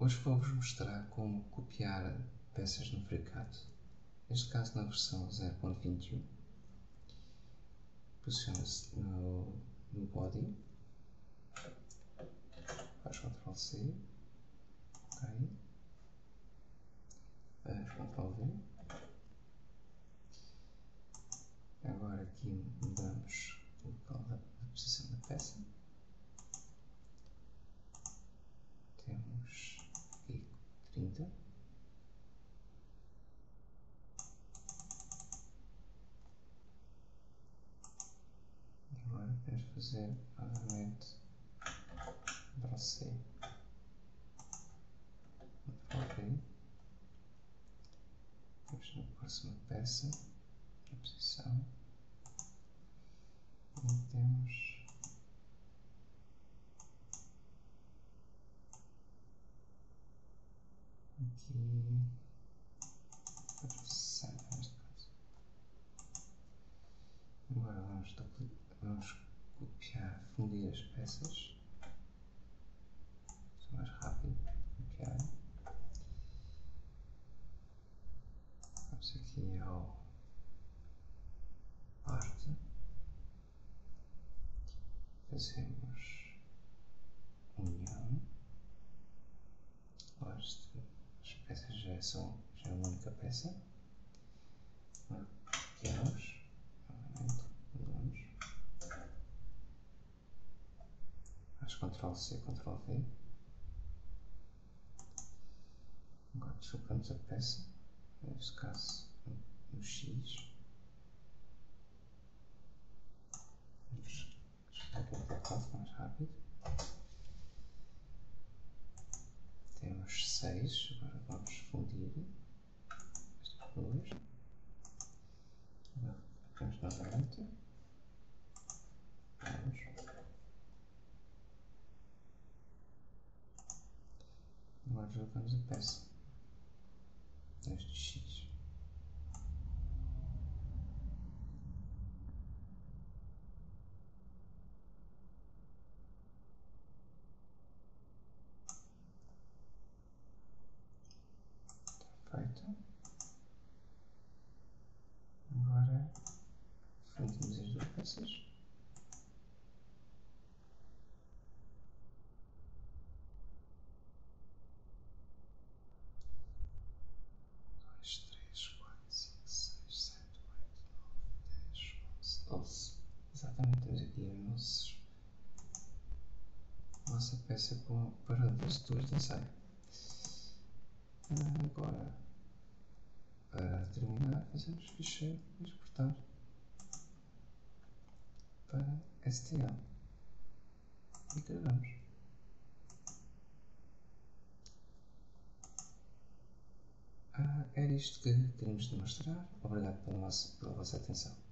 Hoje vou-vos mostrar como copiar peças no FreeCAD, neste caso na versão 0.21. Posiciona-se no body, faz Ctrl C, ok, Ctrl V. Agora aqui mudamos o local da posição da peça. Temos aqui 30. Agora vamos fazer novamente Ctrl C, Ctrl V. Vamos na próxima peça, na posição, e temos aqui a posição neste caso. Agora vamos copiar, fundir as peças. É mais rápido copiar. Vamos aqui ao parte, fazemos união. As peças já é uma única peça. Copiamos, novamente, mudamos. Faz Ctrl C, Ctrl V. Agora deslocamos a peça, neste caso no X. Vamos aqui para o passo mais rápido. Temos 6, agora vamos fundir estas duas. Agora temos novamente. Vamos. Agora deslocamos a peça neste X. Feito. Agora fundimos as duas peças. Exatamente, temos aqui a nossa peça para as duas de ensaio. Agora, para terminar, fazemos ficheiro e exportar para STL e gravamos. Era isto que queríamos demonstrar. Obrigado pela vossa atenção.